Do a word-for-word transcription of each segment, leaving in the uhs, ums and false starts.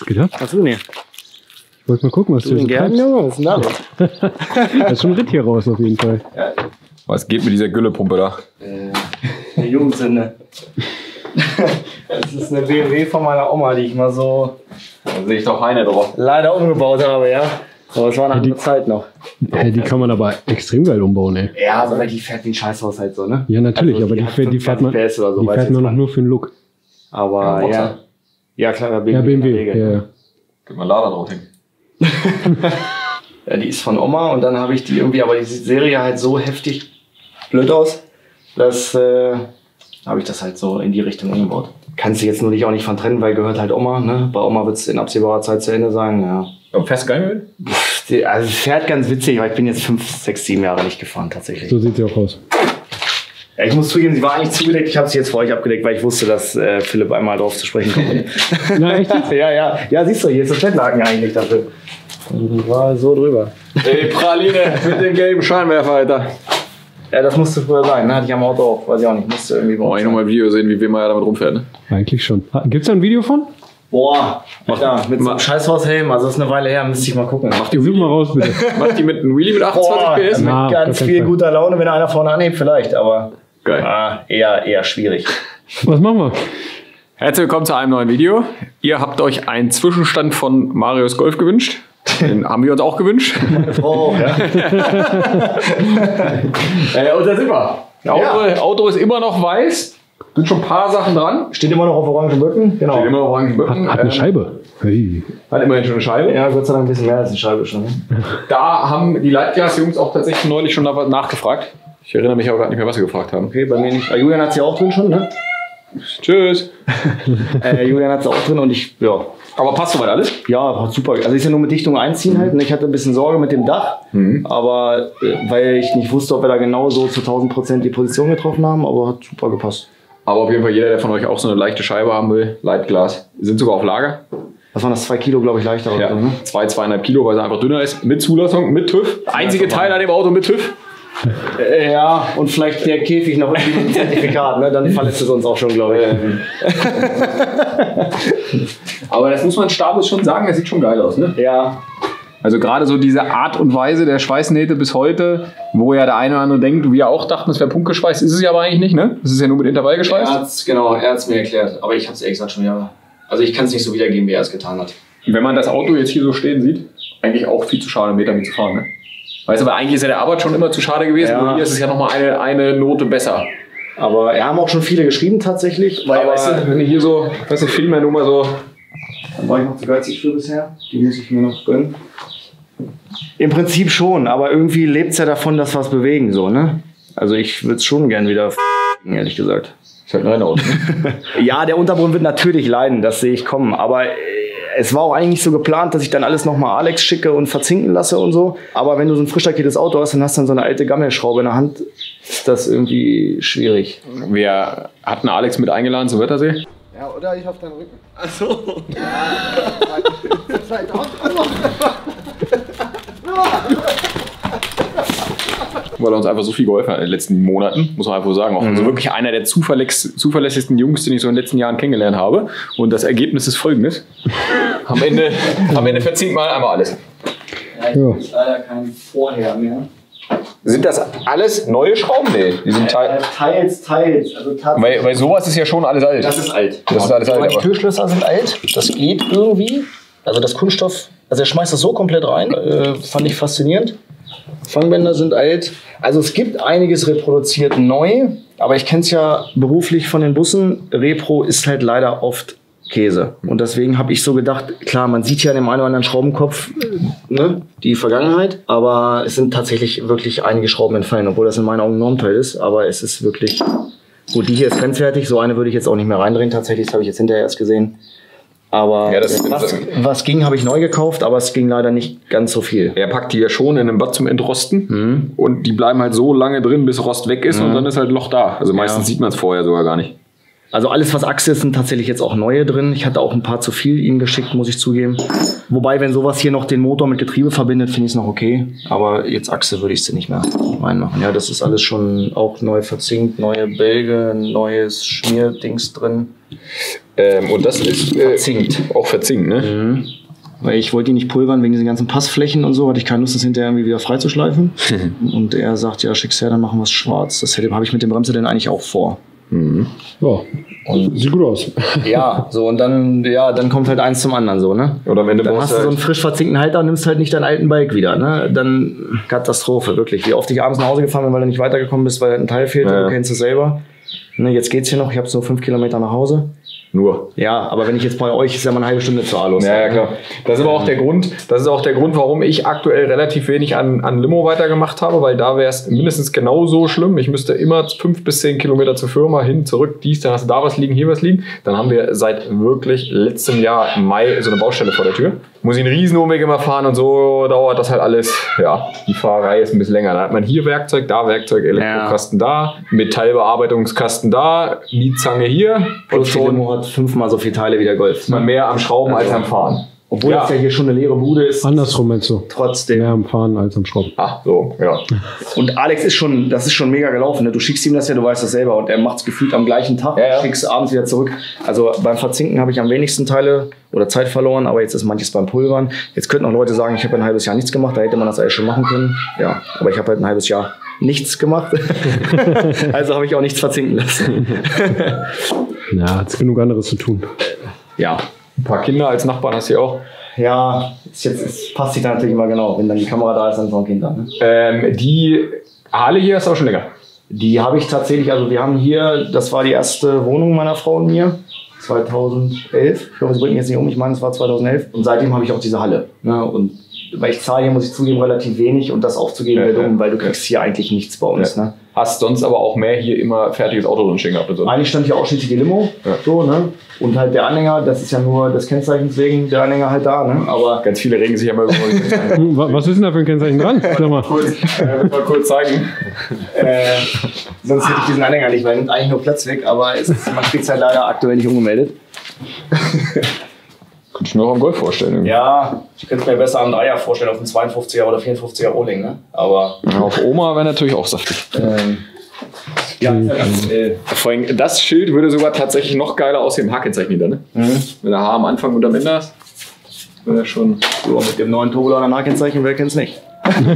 Was geht ab? Was ist denn hier? Ich wollte mal gucken, was du, du so Gärten, Junge? Was ist denn da los? Da ist schon ein Ritt hier raus auf jeden Fall. Ja. Was geht mit dieser Güllepumpe da? Äh, der Jugendsünde. Das ist eine B M W von meiner Oma, die ich mal so... Da sehe ich doch Heine drauf. Leider umgebaut habe, ja. Aber es war eine andere Zeit noch. Hey, die kann man aber extrem geil umbauen, ey. Ja, aber die fährt wie ein Scheißhaus halt so, ne? Ja, natürlich, also, aber die, die, fährt, die fährt man, P S oder so, die weiß fährt ich man jetzt noch nur für den Look. Aber Ja, ja, ja klar, B M W. Ja, B M W, in der Regel. ja, ja. Gib mal Lader drauf hin. Ja, die ist von Oma und dann habe ich die irgendwie, aber die Serie halt so heftig blöd aus, dass äh, habe ich das halt so in die Richtung umgebaut. Kannst du jetzt nur dich auch nicht von trennen, weil gehört halt Oma, ne? Bei Oma wird es in absehbarer Zeit zu Ende sein, ja. Aber fährst du geil mit? Die, also fährt ganz witzig, weil ich bin jetzt fünf, sechs, sieben Jahre nicht gefahren tatsächlich. So sieht sie auch aus. Ja, ich muss zugeben, sie war eigentlich zugedeckt. Ich habe sie jetzt für euch abgedeckt, weil ich wusste, dass äh, Philipp einmal drauf zu sprechen kommt. Na, echt? ja, ja. Ja, siehst du, hier ist das Fettlaken eigentlich dafür. Und war so drüber. Ey, Praline mit dem gelben Scheinwerfer, Alter. Ja, das musste früher sein, ne? Hatte ich am Auto auch, weiß ich auch nicht. Musste irgendwie Wollen wir nochmal ein Video sehen, wie wir mal damit rumfährt, ne? Eigentlich schon. Gibt's da ein Video von? Boah, Alter, mit so einem Scheißhaushelm, also das ist eine Weile her, müsste ich mal gucken. Mach die, Such mal raus, bitte. Macht die mit einem Wheelie mit achtundzwanzig Boah, P S? mit Na, ganz auf viel keinen Fall. guter Laune, wenn einer vorne anhebt, vielleicht, aber Geil. ah, eher, eher schwierig. Was machen wir? Herzlich willkommen zu einem neuen Video. Ihr habt euch einen Zwischenstand von Marius Golf gewünscht. Den haben wir uns auch gewünscht. Meine Frau auch, ja. äh, und da sind wir. Auto, Ja. Auto ist immer noch weiß. Sind schon ein paar Sachen dran. Steht immer noch auf orangen Böcken, genau. Steht immer noch orange Hat, Böcken. hat eine Ähm, Scheibe. Hey. Hat immerhin schon eine Scheibe. Ja, Gott sei Dank ein bisschen mehr als eine Scheibe schon. Ne? Da haben die Lightglass-Jungs auch tatsächlich neulich schon nachgefragt. Ich erinnere mich aber gerade nicht mehr, was sie gefragt haben. Okay, bei mir nicht. Ah, Julian hat sie auch drin schon, ne? Tschüss. äh, Julian hat sie auch drin und ich, ja. Aber passt soweit alles? Ja, super. Also ist ja nur mit Dichtung einziehen halt. Und ich hatte ein bisschen Sorge mit dem Dach. Mhm. Aber äh, weil ich nicht wusste, ob wir da genau so zu tausend Prozent die Position getroffen haben. Aber hat super gepasst. Aber auf jeden Fall jeder, der von euch auch so eine leichte Scheibe haben will, Lightglas, sind sogar auf Lager. Was waren das? Zwei Kilo, glaube ich, leichter. Ja, oder so, ne? zwei, zweieinhalb Kilo, weil sie einfach dünner ist. Mit Zulassung, mit TÜV. Einzige Teil an dem Auto mit TÜV. Äh, ja, und vielleicht der Käfig noch irgendwie mit dem Zertifikat. Ne? Dann verletzt es uns auch schon, glaube ich. Aber das muss man Stabus schon sagen, das sieht schon geil aus, ne? Ja. Also gerade so diese Art und Weise der Schweißnähte bis heute, wo ja der eine oder andere denkt, wir auch dachten, es wäre punktgeschweißt, ist es ja aber eigentlich nicht, ne? Es ist ja nur mit Intervall geschweißt. Er hat's, genau, er hat es mir erklärt. Aber ich habe es ehrlich gesagt schon wieder. Also ich kann es nicht so wiedergeben, wie er es getan hat. Wenn man das Auto jetzt hier so stehen sieht, eigentlich auch viel zu schade, einen Meter mit zu fahren, ne? Weißt du, aber eigentlich ist ja der Arbeit schon immer zu schade gewesen, Ja. nur hier ist es ja nochmal eine, eine Note besser. Aber ja, haben auch schon viele geschrieben tatsächlich. Weil, Aber weißt du, wenn du hier so, weißt du, Film ja nur mal so. dann war ich noch zu geizig für bisher. Die muss ich mir noch gönnen. Im Prinzip schon, aber irgendwie lebt es ja davon, dass wir es bewegen, so, ne? Also ich würde es schon gern wieder f***, ehrlich gesagt. Ist halt ein Auto. Ne? Ja, der Untergrund wird natürlich leiden, das sehe ich kommen. Aber äh, es war auch eigentlich nicht so geplant, dass ich dann alles nochmal Alex schicke und verzinken lasse und so. Aber wenn du so ein frisch lackiertes Auto hast, dann hast du dann so eine alte Gammelschraube in der Hand, ist das irgendwie schwierig. Wir hatten Alex mit eingeladen zum Wörthersee. Ja, oder ich auf deinen Rücken. Achso. Weil er uns einfach so viel geholfen hat in den letzten Monaten, muss man einfach so sagen. Auch Mhm. also wirklich einer der zuverläss zuverlässigsten Jungs, den ich so in den letzten Jahren kennengelernt habe. Und das Ergebnis ist folgendes. Am Ende, am Ende verzinkt man einmal alles. Ja, ich Ja. ist leider kein Vorher mehr. Sind das alles neue Schrauben? Nee, die sind Äh, Teil. teils, teils. Also tatsächlich. Weil, weil sowas ist ja schon alles alt. Das ist alt. Das ist alles alt. Aber die Aber Türschlösser sind alt. Das geht irgendwie. Also das Kunststoff, also er schmeißt das so komplett rein. Äh, fand ich faszinierend. Fangbänder sind alt. Also es gibt einiges reproduziert neu. Aber ich kenne es ja beruflich von den Bussen. Repro ist halt leider oft Käse. Und deswegen habe ich so gedacht, klar, man sieht ja in dem einen oder anderen Schraubenkopf äh, ne, die Vergangenheit. Aber es sind tatsächlich wirklich einige Schrauben entfallen. Obwohl das in meinen Augen ein Normteil ist. Aber es ist wirklich... Gut, die hier ist grenzwertig. So eine würde ich jetzt auch nicht mehr reindrehen. Tatsächlich, das habe ich jetzt hinterher erst gesehen. Aber Ja, das- was, was ging, habe ich neu gekauft, aber es ging leider nicht ganz so viel. er packt die ja schon in einem Bad zum Entrosten. Mhm. Und die bleiben halt so lange drin, bis Rost weg ist. Und dann ist halt Loch da. Also meistens Ja. sieht man es vorher sogar gar nicht. Also alles, was Achse ist, sind tatsächlich jetzt auch neue drin. Ich hatte auch ein paar zu viel ihnen geschickt, muss ich zugeben. Wobei, wenn sowas hier noch den Motor mit Getriebe verbindet, finde ich es noch okay. Aber jetzt Achse würde ich sie nicht mehr reinmachen. Ja, das ist alles schon auch neu verzinkt, neue Bälge, neues Schmierdings drin. Ähm, und das ist äh, Verzinkt. Auch verzinkt, ne? Mhm. Weil ich wollte die nicht pulvern wegen diesen ganzen Passflächen und so, hatte ich keine Lust, das hinterher irgendwie wieder freizuschleifen. Und er sagt, ja, schick's her, dann machen wir es schwarz. Das habe ich mit dem Bremse denn eigentlich auch vor. Mhm. Ja, und sieht gut aus. Ja, so und dann, ja, dann kommt halt eins zum anderen so, ne? Oder am Ende dann brauchst hast du du so einen halt- frisch verzinkten Halter und nimmst halt nicht deinen alten Bike wieder, ne? Dann Katastrophe, wirklich. Wie oft ich abends nach Hause gefahren bin, weil du nicht weitergekommen bist, weil halt ein Teil fehlt, Ja. du kennst es selber. Ne, jetzt geht's hier noch, ich habe so fünf Kilometer nach Hause. Nur. Ja, aber wenn ich jetzt bei euch, ist ja mal eine halbe Stunde zur Alos. Ja, ja, klar. Das ist aber auch der Grund, das ist auch der Grund, warum ich aktuell relativ wenig an, an Limo weitergemacht habe, weil da wäre es mindestens genauso schlimm. Ich müsste immer fünf bis zehn Kilometer zur Firma hin, zurück, dies, dann hast du da was liegen, hier was liegen. Dann haben wir seit wirklich letztem Jahr im Mai so eine Baustelle vor der Tür. Muss ich einen riesen Umweg immer fahren und so dauert das halt alles. Ja, die Fahrerei ist ein bisschen länger. Da hat man hier Werkzeug, da Werkzeug, Elektrokasten da, Metallbearbeitungskasten da, die Zange hier. Plus die schon Limo hat fünfmal so viele Teile wie der Golf. mal mehr am Schrauben als am Fahren. Obwohl Ja. das ja hier schon eine leere Bude ist. Andersrum meinst du? Trotzdem. Mehr am Fahren als am Schrauben. Ach so, ja. Und Alex ist schon, das ist schon mega gelaufen. Ne? Du schickst ihm das ja, du weißt das selber. Und er macht es gefühlt am gleichen Tag, Ja, ja. schickst abends wieder zurück. Also beim Verzinken habe ich am wenigsten Teile oder Zeit verloren, aber jetzt ist manches beim Pulvern. Jetzt könnten auch Leute sagen, ich habe ein halbes Jahr nichts gemacht, da hätte man das alles schon machen können. Ja, aber ich habe halt ein halbes Jahr nichts gemacht. Also habe ich auch nichts verzinken lassen. Ja, hat's genug anderes zu tun. Ja. Ein paar Kinder als Nachbarn hast du ja auch. Ja, ist jetzt ist, passt sich da natürlich immer genau. Wenn dann die Kamera da ist, dann ist noch ein Kind da. Ne? Ähm, die Halle hier ist aber schon länger. Die habe ich tatsächlich, also wir haben hier, das war die erste Wohnung meiner Frau und mir, zweitausendelf. Ich hoffe, sie bringt mich jetzt nicht um, ich meine, es war zweitausendelf. Und seitdem habe ich auch diese Halle. Ne? Und weil ich zahle hier, muss ich zugeben, relativ wenig und das aufzugeben Ja, wäre ja. dumm, weil du kriegst hier eigentlich nichts bei uns. Ja. Ne? Hast sonst aber auch mehr hier immer fertiges Auto drin stehen gehabt und so. Eigentlich stand hier ausschließlich die Limo, Ja. so, ne? Und halt der Anhänger, das ist ja nur des Kennzeichens wegen der Anhänger halt da, ne? Aber Ganz viele regen sich ja mal über. Hm, wa- Was ist denn da für ein Kennzeichen dran? Sag mal. kurz, äh, mal kurz zeigen. äh, sonst hätte ich diesen Anhänger nicht, weil er nimmt eigentlich nur Platz weg, aber es ist, man kriegt es halt leider aktuell nicht umgemeldet. Könnte ich mir auch am Golf vorstellen. Ja, ich könnte es mir besser am Dreier vorstellen, auf einen zweiundfünfziger oder vierundfünfziger Rohling, ne? Aber Ja, auf Oma wäre natürlich auch saftig. ähm, ja, äh, Vor allem, das Schild würde sogar tatsächlich noch geiler aussehen im H-Kennzeichen hinter, ne? mhm. Wenn der H am Anfang und am Ende ist, wäre das schon. So, mit dem neuen Turbolader Markenzeichen, wer kennt's nicht?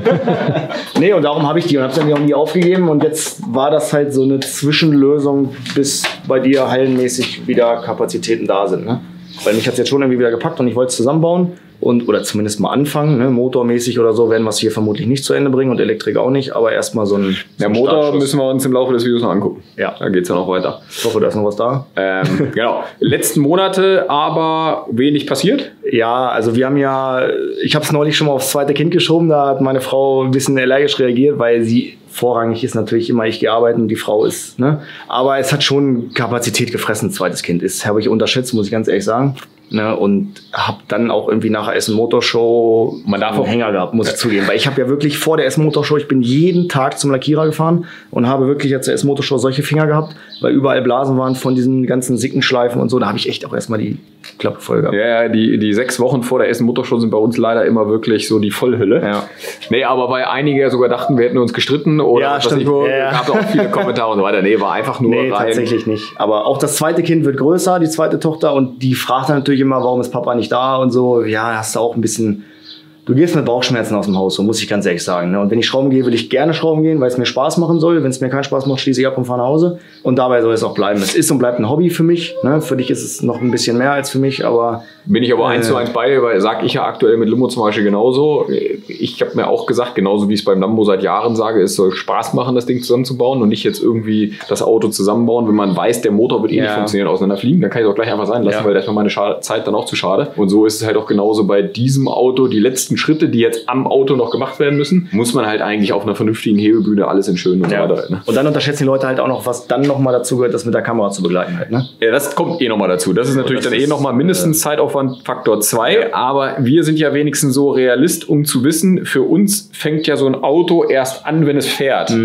Nee, und darum habe ich die und habe dann auch nie aufgegeben und jetzt war das halt so eine Zwischenlösung, bis bei dir hallenmäßig wieder Kapazitäten da sind, ne? Weil mich hat es jetzt schon irgendwie wieder gepackt und ich wollte es zusammenbauen und oder zumindest mal anfangen, ne? Motormäßig oder so werden wir es hier vermutlich nicht zu Ende bringen und Elektrik auch nicht, aber erstmal so ein, so Der ein Motor Startschuss. müssen wir uns im Laufe des Videos noch angucken. Ja. Da geht es ja noch weiter. Ich hoffe, da ist noch was da. Ähm, genau. Letzten Monate aber wenig passiert. Ja, also wir haben ja, ich habe es neulich schon mal aufs zweite Kind geschoben, da hat meine Frau ein bisschen allergisch reagiert, weil sie vorrangig ist natürlich immer, ich gehe arbeiten und die Frau ist, ne? Aber es hat schon Kapazität gefressen, zweites Kind. Das habe ich unterschätzt, muss ich ganz ehrlich sagen. Ne? Und habe dann auch irgendwie nach der Essen Motorshow Man darf einen auch- Hänger gehabt, muss ich zugeben. Weil ich habe ja wirklich vor der Essen Motorshow, ich bin jeden Tag zum Lackierer gefahren und habe wirklich jetzt der Essen Motorshow solche Finger gehabt, weil überall Blasen waren von diesen ganzen Sickenschleifen und so. Da habe ich echt auch erstmal die Klappe voll gehabt. Ja, ja, die, die sechs Wochen vor der Essen Motorshow sind bei uns leider immer wirklich so die Vollhülle. Ja. Nee, aber weil einige ja sogar dachten, wir hätten uns gestritten oder Ja, was stimmt. ich wo, Ja, ja. gab auch viele Kommentare und so weiter. Nee, war einfach nur Nee, rein. tatsächlich nicht. Aber auch das zweite Kind wird größer, die zweite Tochter, und die fragt dann natürlich immer, warum ist Papa nicht da und so. Ja, hast du auch ein bisschen. Du gehst mit Bauchschmerzen aus dem Haus, so muss ich ganz ehrlich sagen. Ne? Und wenn ich schrauben gehe, will ich gerne schrauben gehen, weil es mir Spaß machen soll. Wenn es mir keinen Spaß macht, schließe ich ab und fahre nach Hause. Und dabei soll es auch bleiben. Es ist und bleibt ein Hobby für mich. Ne? Für dich ist es noch ein bisschen mehr als für mich, aber Bin ich aber Äh. eins zu eins bei dir, weil sag ich ja aktuell mit Limo zum Beispiel genauso. Ich habe mir auch gesagt, genauso wie ich es beim Lambo seit Jahren sage, es soll Spaß machen, das Ding zusammenzubauen und nicht jetzt irgendwie das Auto zusammenbauen, wenn man weiß, der Motor wird eh Ja. nicht funktionieren, auseinanderfliegen. Dann kann ich es auch gleich einfach sein lassen, Ja. weil da ist mir meine Scha- Zeit dann auch zu schade. Und so ist es halt auch genauso bei diesem Auto. Die letzten Schritte, die jetzt am Auto noch gemacht werden müssen, muss man halt eigentlich auf einer vernünftigen Hebebühne alles in schön und ja. so weiter. Ne? Und dann unterschätzen die Leute halt auch noch, was dann nochmal dazu gehört, das mit der Kamera zu begleiten halt. Ne? Ja, das kommt eh nochmal dazu. Das ist natürlich das dann eh ist, nochmal mindestens Zeitaufwand Faktor zwei. Ja. Aber wir sind ja wenigstens so Realist, um zu wissen, für uns fängt ja so ein Auto erst an, wenn es fährt. Mhm.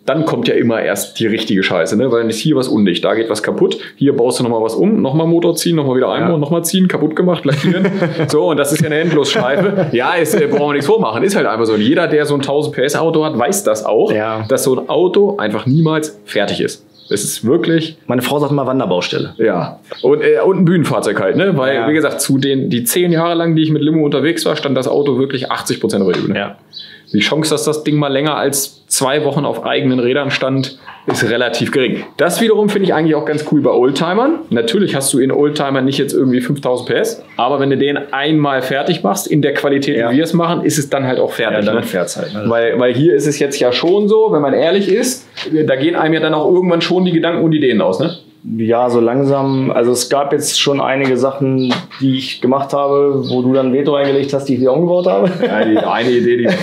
dann kommt ja immer erst die richtige Scheiße, ne? Weil dann ist hier was undicht, da geht was kaputt, hier baust du nochmal was um, nochmal Motor ziehen, nochmal wieder einbauen, ja. nochmal ziehen, kaputt gemacht, lackieren. So, und das ist ja eine Endlosschleife. Ja, ist, äh, brauchen wir nichts vormachen, ist halt einfach so. Und jeder, der so ein tausend P S Auto hat, weiß das auch, ja. dass so ein Auto einfach niemals fertig ist. Es ist wirklich... Meine Frau sagt immer Wanderbaustelle. Ja. Und, äh, und ein Bühnenfahrzeug halt, ne? Weil, ja. wie gesagt, zu den die zehn Jahre lang, die ich mit Limo unterwegs war, stand das Auto wirklich achtzig Prozent auf der Ebene. Ja. Die Chance, dass das Ding mal länger als zwei Wochen auf eigenen Rädern stand, ist relativ gering. Das wiederum finde ich eigentlich auch ganz cool bei Oldtimern. Natürlich hast du in Oldtimern nicht jetzt irgendwie fünftausend P S, aber wenn du den einmal fertig machst, in der Qualität, ja. wie wir es machen, ist es dann halt auch fertig. Ja, dann ne? fährt's halt, ne? Weil, weil hier ist es jetzt ja schon so, wenn man ehrlich ist, da gehen einem ja dann auch irgendwann schon die Gedanken und Ideen aus, ne? Ja, so langsam. Also es gab jetzt schon einige Sachen, die ich gemacht habe, wo du dann Veto eingelegt hast, die ich wieder umgebaut habe. Ja, die eine Idee, die ich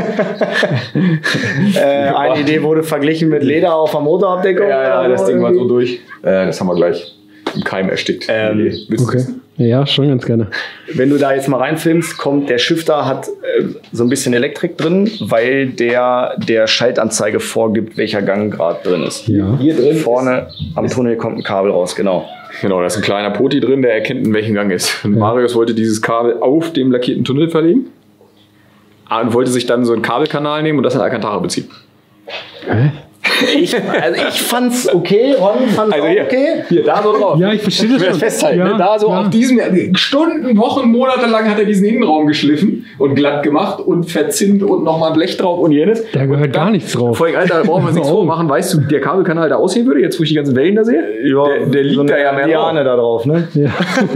äh, Eine Idee wurde verglichen mit Leder auf der Motorabdeckung. Ja, ja, das Ding war so durch. Äh, das haben wir gleich im Keim erstickt. Ähm, okay. Ja, schon ganz gerne. Wenn du da jetzt mal reinfilmst, kommt der Shifter, hat äh, so ein bisschen Elektrik drin, weil der der Schaltanzeige vorgibt, welcher Gang gerade drin ist. Ja. Hier drin vorne am Tunnel kommt ein Kabel raus, genau. Genau, da ist ein kleiner Poti drin, der erkennt, in welchem Gang ist. Und ja. Marius wollte dieses Kabel auf dem lackierten Tunnel verlegen und wollte sich dann so einen Kabelkanal nehmen und das in Alcantara beziehen. Hä? Ich, also ich fand's okay, Ron fand's also auch hier, okay. Hier, da so drauf. Ja, ich verstehe das schon. schon. Festhalten, ja, ne? Da so ja. auf diesem, Stunden, Wochen, Monate lang hat er diesen Innenraum geschliffen und glatt gemacht und verzinnt und nochmal Blech drauf und jenes. Da gehört dann, gar nichts drauf. Vor allem, Alter, da brauchen wir uns nichts vormachen. Weißt du, der Kabelkanal da aussehen würde, jetzt wo ich die ganzen Wellen da sehe? Ja, der, der liegt so da ja mehr Liane da drauf, ne? Ja.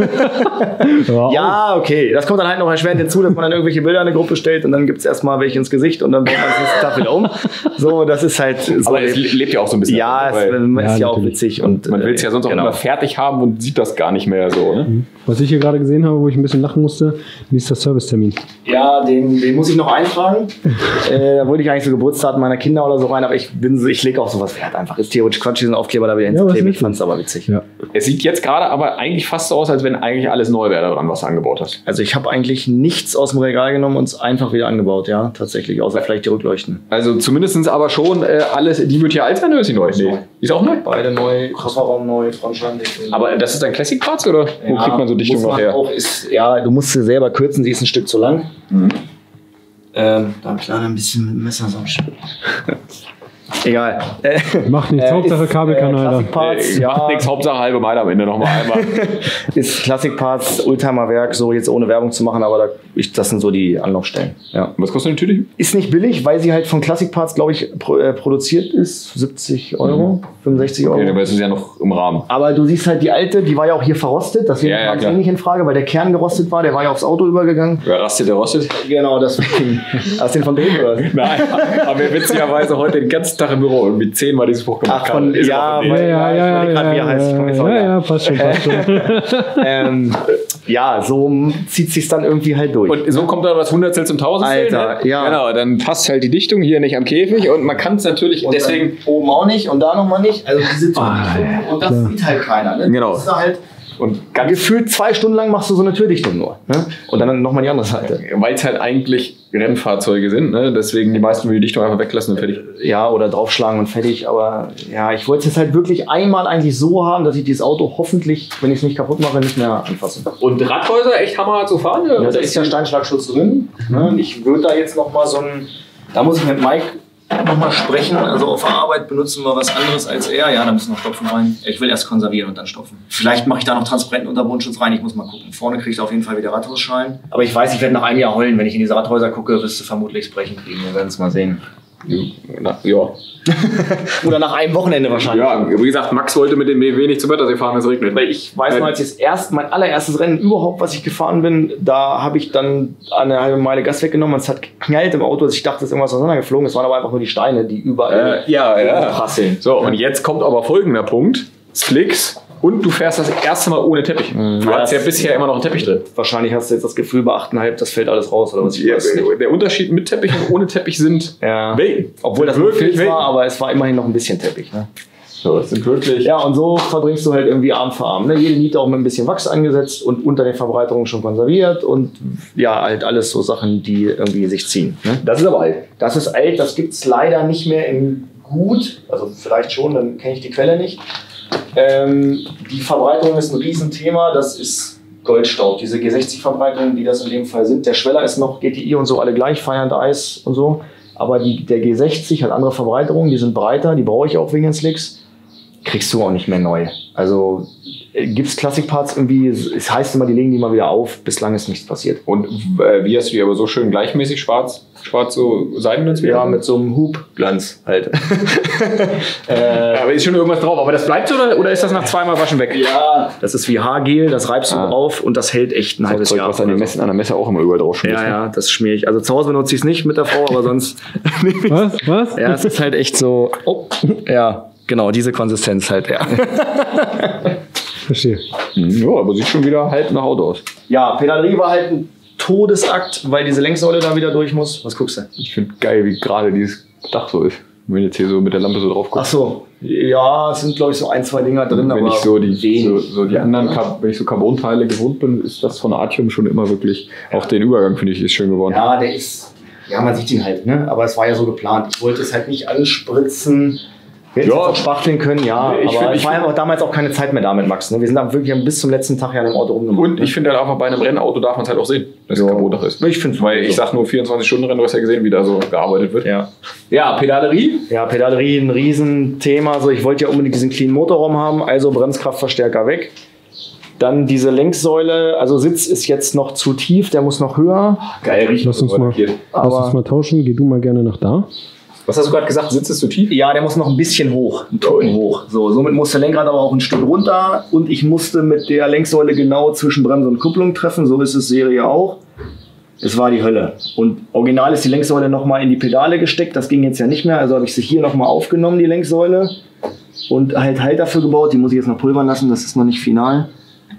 Ja, okay. Das kommt dann halt noch erschwerend hinzu, dass man dann irgendwelche Bilder in eine Gruppe stellt und dann gibt es erstmal welche ins Gesicht und dann baut man das nächste Tag wieder um. So, das ist halt so. Aber es lebt ja auch so ein bisschen. Ja, es ist ja, ja auch witzig. Und man will es ja sonst auch genau. immer fertig haben und sieht das gar nicht mehr so. Ne? Was ich hier gerade gesehen habe, wo ich ein bisschen lachen musste, wie ist der Servicetermin? Ja, den, den muss ich noch eintragen. äh, da wollte ich eigentlich so Geburtsdaten meiner Kinder oder so rein, aber ich bin so, ich lege auch sowas Wert einfach. Ist theoretisch Quatsch, diesen Aufkleber da wieder hinzukleben. Ja, ich fand es aber witzig. Ja. Es sieht jetzt gerade aber eigentlich fast so aus, als wenn eigentlich alles neu wäre daran, was du angebaut hast. Also ich habe eigentlich nichts aus dem Regal genommen und es einfach wieder angebaut, ja, tatsächlich, außer vielleicht die Rückleuchten. Also zumindest aber schon äh, alles, die wird hier alt sein oder ist die neu? Nee. Die ist auch neu? Beide neu, Kofferraum neu, Frontscheibendichtung. Aber das ist ein Classic Parts oder wo ja, kriegt man so Dichtung noch her? Auch ist, ja, du musst sie selber kürzen, sie ist ein Stück zu lang. Mhm. Ähm, da habe ich leider ein bisschen mit dem Messer so Egal. Äh, Macht nichts, äh, Hauptsache ist, Kabelkanal. Äh, ja. Macht nichts, Hauptsache halbe Meile am Ende nochmal einmal. Ist Classic Parts, Oldtimer Werk, so jetzt ohne Werbung zu machen, aber da, ich, das sind so die Anlaufstellen. Ja. Was kostet eine Tüte? Ist nicht billig, weil sie halt von Classic Parts, glaube ich, pro, äh, produziert ist. siebzig Euro, mhm. fünfundsechzig Euro. Okay, aber es ist ja noch im Rahmen. Aber du siehst halt die alte, die war ja auch hier verrostet, deswegen ja, ja, kam es eh nicht in Frage, weil der Kern gerostet war, der war ja aufs Auto übergegangen. Wer rastet, der rostet? Genau, deswegen. Hast du den von drin oder? Nein, aber wir witzigerweise heute den ganzen Tag im Büro irgendwie zehnmal diesen Spruch gemacht. Ach, von, ist ja, ja, weil, ja, ja, ja, ja, ja, heißt. ja, ja, ja, passt schon, passt schon. ähm, ja, so zieht sich's dann irgendwie halt durch. Und so kommt dann das Hundertstel zum Tausendstel. Alter, ne? ja. Genau, dann passt halt die Dichtung hier nicht am Käfig und man kann es natürlich und deswegen oben auch nicht und da nochmal nicht. Also diese Türdichtung ah, und das klar. sieht halt keiner. Ne? Genau. Das ist da halt und gefühlt zwei Stunden lang machst du so eine Türdichtung nur. Ne? Und dann nochmal die andere Seite. Weil es halt eigentlich Rennfahrzeuge sind, ne? Deswegen die meisten will die Dichtung einfach weglassen und fertig. Ja, oder draufschlagen und fertig. Aber ja, ich wollte es jetzt halt wirklich einmal eigentlich so haben, dass ich dieses Auto hoffentlich, wenn ich es nicht kaputt mache, nicht mehr anfasse. Und Radhäuser, echt Hammer zu fahren? Ja, da ist ja Steinschlagschutz drin. Ne? Ich würde da jetzt nochmal so ein, da muss ich mit Mike nochmal sprechen. Also auf der Arbeit benutzen wir was anderes als er. Ja, da müssen noch Stopfen rein. Ich will erst konservieren und dann stopfen. Vielleicht mache ich da noch transparenten Unterbodenschutz rein. Ich muss mal gucken. Vorne kriege ich auf jeden Fall wieder Radhausschalen. Aber ich weiß, ich werde nach einem Jahr heulen. Wenn ich in diese Radhäuser gucke, wirst du vermutlich das Brechen kriegen. Wir werden es mal sehen. Ja. Oder nach einem Wochenende wahrscheinlich. Ja, wie gesagt, Max wollte mit dem B M W nicht zu Wetter fahren, wenn es regnet. Weil ich weiß noch, als jetzt erst mein allererstes Rennen überhaupt, was ich gefahren bin, da habe ich dann eine halbe Meile Gas weggenommen und es hat geknallt im Auto. Also ich dachte, es ist irgendwas auseinandergeflogen. Es waren aber einfach nur die Steine, die überall äh, ja, ja. prasseln. So, und jetzt kommt aber folgender Punkt. Slicks. Und du fährst das erste Mal ohne Teppich. Mhm. Du hast ja bisher immer noch einen Teppich drin. Wahrscheinlich hast du jetzt das Gefühl, bei acht Komma fünf, das fällt alles raus. Oder was ich ja, weiß nicht. Der Unterschied mit Teppich und ohne Teppich sind ja. Welten. Obwohl das wirklich war, aber es war immerhin noch ein bisschen Teppich. Ne? So, das sind wirklich. Ja, und so verbringst du halt irgendwie Arm für Arm. Ne? Jede Niete auch mit ein bisschen Wachs angesetzt und unter den Verbreiterungen schon konserviert und ja, halt alles so Sachen, die irgendwie sich ziehen. Ne? Das ist aber alt. Das ist alt, das gibt es leider nicht mehr in gut, also vielleicht schon, dann kenne ich die Quelle nicht. Ähm, die Verbreitung ist ein Riesenthema, das ist Goldstaub. Diese G sechzig Verbreitungen, die das in dem Fall sind. Der Schweller ist noch G T I und so alle gleich, Fire and Ice und so. Aber die, der G sechzig hat andere Verbreiterungen, die sind breiter, die brauche ich auch wegen den Slicks. Kriegst du auch nicht mehr neu. Also gibt es Classic-Parts irgendwie, es heißt immer, die legen die mal wieder auf, bislang ist nichts passiert. Und äh, wie hast du die aber so schön gleichmäßig schwarz, schwarz so Seitenglanz wieder? Ja, mit so einem Hubglanz halt. äh, aber ist schon irgendwas drauf, aber das bleibt so oder, oder ist das nach zweimal Waschen weg? Ja, das ist wie Haargel, das reibst du ah. drauf und das hält echt ein das halbes Zeug, Jahr. Was an, den Messen, an der Messe auch immer überall drauf schmierst. Ja, ja, das schmier ich. Also zu Hause benutze ich es nicht mit der Frau, aber sonst... Was? Was? Ja, es ist halt echt so... Oh, ja. Genau, diese Konsistenz halt, ja. Verstehe. Ja, aber sieht schon wieder halb nach Auto aus. Ja, Pedalerie war halt ein Todesakt, weil diese Lenksäule da wieder durch muss. Was guckst du? Ich finde geil, wie gerade dieses Dach so ist. Wenn jetzt hier so mit der Lampe so drauf guckt. Ach so, ja, es sind glaube ich so ein, zwei Dinger drin, wenn aber ich so die, wenig. so, so die anderen, Car wenn ich so Carbon-Teile gewohnt bin, ist das von Artium schon immer wirklich, auch den Übergang finde ich, ist schön geworden. Ja, der ist, ja, man sieht ihn halt, ne? Aber es war ja so geplant. Ich wollte es halt nicht anspritzen. Wir hätten Ja. es auch spachteln können, ja. Ich aber find- es ich war ja find- auch damals auch keine Zeit mehr damit, Max. Ne? Wir sind dann wirklich bis zum letzten Tag ja an dem Auto rumgemacht. Und ich finde halt einfach bei einem Rennauto darf man es halt auch sehen, dass es Ja. Carbondach ist. Ich finde Weil ich sag nur vierundzwanzig Stunden Rennen, du hast ja gesehen, wie da so gearbeitet wird. Ja. Ja, Pedalerie. Ja, Pedalerie ein Riesenthema. So, ich wollte ja unbedingt diesen clean Motorraum haben, also Bremskraftverstärker weg. Dann diese Lenksäule, also Sitz ist jetzt noch zu tief, der muss noch höher. Geil, riecht Lass uns mal, lass Aber- uns mal tauschen. Geh du mal gerne nach da. Was hast du gerade gesagt? Sitzt es zu tief? Ja, der muss noch ein bisschen hoch, ein Tucken hoch. So, somit muss der Lenkrad aber auch ein Stück runter und ich musste mit der Lenksäule genau zwischen Bremse und Kupplung treffen. So ist es Serie auch. Es war die Hölle. Und original ist die Lenksäule nochmal in die Pedale gesteckt. Das ging jetzt ja nicht mehr. Also habe ich sie hier nochmal aufgenommen, die Lenksäule. Und halt Halt dafür gebaut. Die muss ich jetzt noch pulvern lassen. Das ist noch nicht final.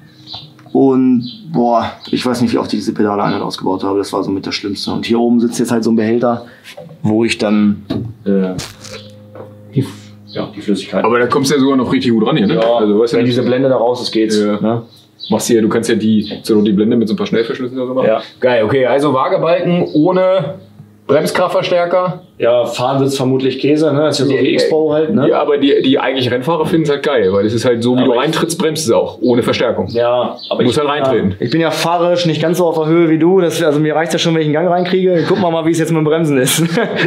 Und boah, ich weiß nicht, wie oft ich diese Pedale ein- und ausgebaut habe. Das war so mit das Schlimmste. Und hier oben sitzt jetzt halt so ein Behälter, wo ich dann äh, die, ja, die Flüssigkeit. Aber da kommst du ja sogar noch richtig gut ran hier, ne? ja, also, weißt du, wenn nicht- diese Blende da raus ist, geht's. Ja. Ne? Machst hier, du kannst ja die, so die Blende mit so ein paar Schnellverschlüssen oder so machen. Ja. Geil, okay, also Waagebalken ohne Bremskraftverstärker. Ja, fahren wird's vermutlich Käse, ne? Das ist ja so wie X-Bau halt, ne? Ja, aber die, die eigentlich Rennfahrer finden es halt geil, weil es ist halt so, wie Aber du ich- reintrittst, bremst es auch, ohne Verstärkung. Ja, aber Du musst ich halt bin reintreten. Ja, ich bin ja fahrerisch nicht ganz so auf der Höhe wie du. Das, also mir reicht ja schon, wenn ich einen Gang reinkriege. Gucken wir mal, wie es jetzt mit dem Bremsen ist.